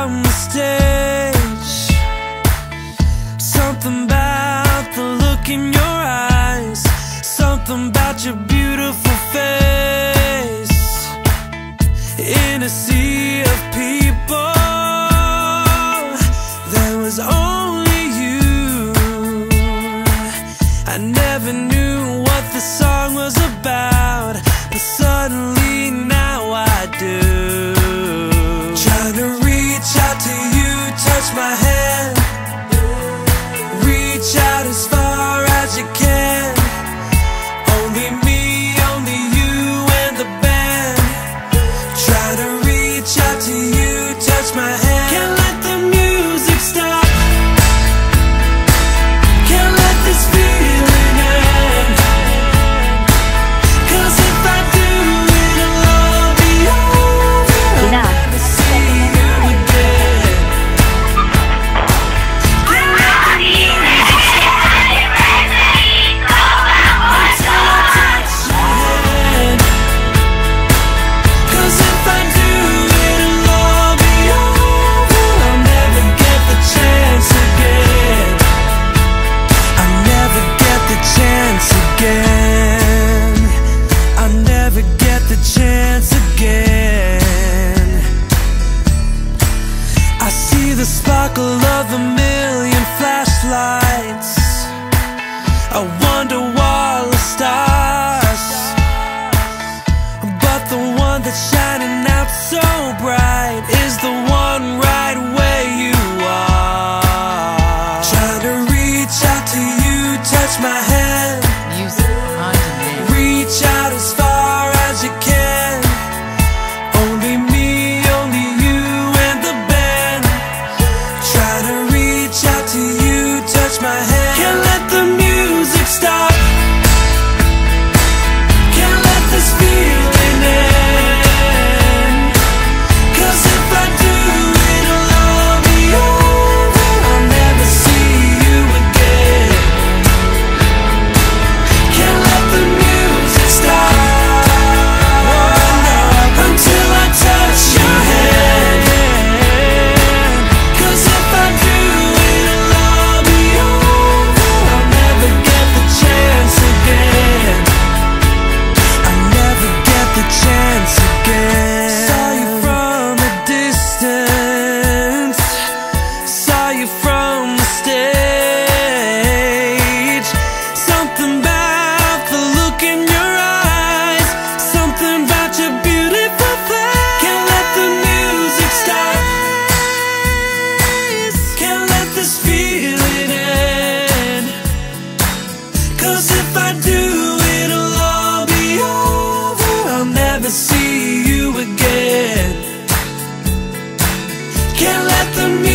on the stage. Something about the look in your eyes, something about your beautiful face. In a sea of people, there was only you. I never knew what the song was about, but suddenly now I do. Trying to reach out to you, touch my hand, reach out as far as you can. Only me, only you and the band. Trying to reach out to you, touch my hand. Can't let the music stop, can't let this feeling end. 'Cause if I do, it'll all be over. I'll never see you again. Can't let the music stop until I touch your hand. 'Cause if I do, it'll all be over. I'll never get the chance again. I'll never get the chance again. I'll never get the chance again. I see the sparkle of a million flashlights. I wonder all the stars, but the one that's shining out so bright is the one right where you are. Trying to reach out to you, touch my hand, Music on demand. reach out as far as you can. Only me, only you and the band. Try to reach out to you, touch my hand. Can't let the music stop, can't let this feeling end. 'Cause if I do, it'll all be over. I'll never see you again. Can't let the music stop, until I touch your hand. 'Cause if I do, it'll all be over. I'll never get the chance again. I'll never get the chance again. Saw you from a distance, saw you from the stage. Something about the look in your eyes, something about your beautiful face. Can't let the music stop, can't let this feeling end. 'Cause if I do, it'll all be over. I'll never see you again. Can't let the music